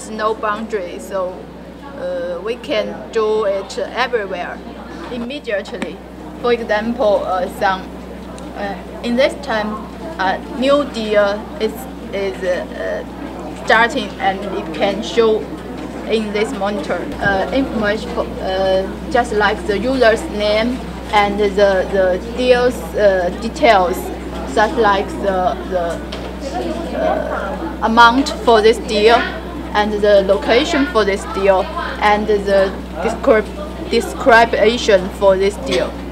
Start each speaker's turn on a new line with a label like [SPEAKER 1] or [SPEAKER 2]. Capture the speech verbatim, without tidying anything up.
[SPEAKER 1] is no boundary, so uh, we can do it everywhere immediately. For example, uh, some uh, in this time, a uh, new deal is is uh, starting, and it can show in this monitor uh, information, for, uh, just like the user's name and the the deal's uh, details, such like the the uh, amount for this deal, and the location for this deal, and the descrip description for this deal.